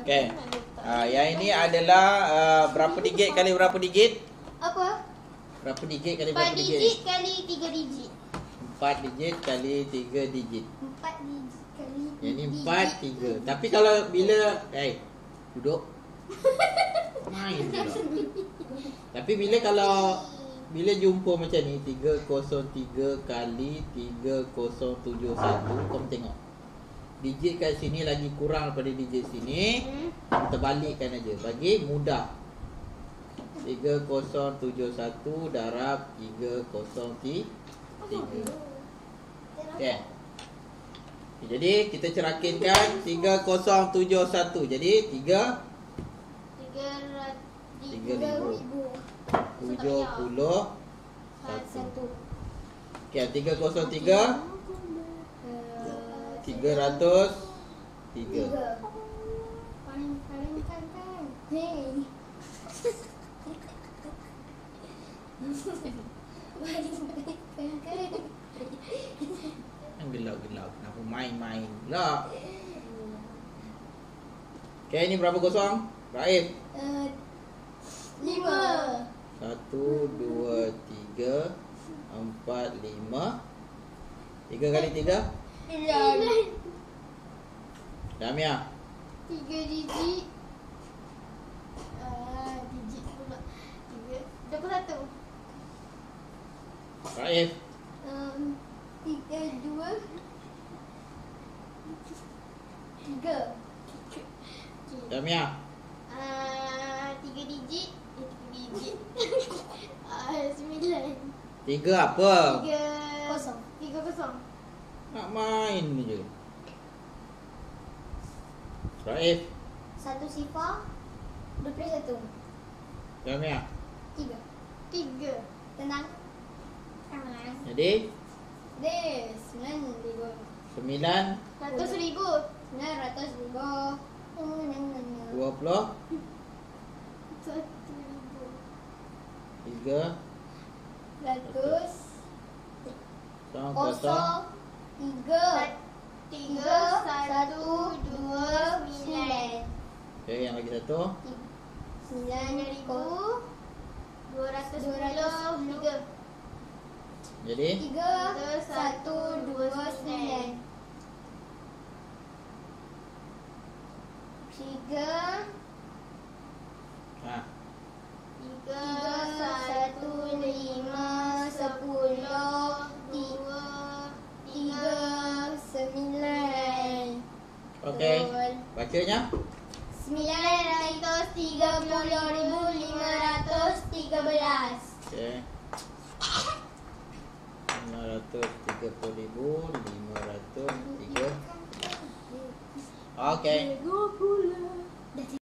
Okay. Yang ini adalah berapa digit kali berapa digit? Apa? Berapa digit kali 4 berapa digit? digit kali 3 digit. 4 digit kali 3 digit. 4 digit kali 3 Yang ni 4, 3. Tapi kalau bila duduk main pula. Tapi bila jumpa macam ni 303 kali 3071, kau tengok digit kat sini lagi kurang daripada digit sini, kita balikkan aja bagi mudah. 3071 darab 303. Okey. Jadi kita cerakinkan 3071. Jadi 3,071. Okey, 303 303. Gelap-gelap. Kenapa main-main pula? Okey, ni berapa kosong? Raif? 5. 1, 2, 3, 4, 5. 3 kali 3? 9. Damia? 3 digit. Digit pula. 21. Raif? 3, 2, 3. Damia? 3 digit. 3 digit. 9. 3 apa? 3 kosong. 3 kosong. Nak main je. Raif? 1 sifar. 21. Damia? 3. Tenang. Jadi? 9,000. 9 100,000. 900,000. 20 3 100. 0 Kosong. 3. 1, 2, 9. Okey, yang lagi satu 9,210. jadi 3, 1, 2, 9. 3, 1, 5, 10, 3, 9. okey, bacanya 930,513. okey, 530,503. Okey.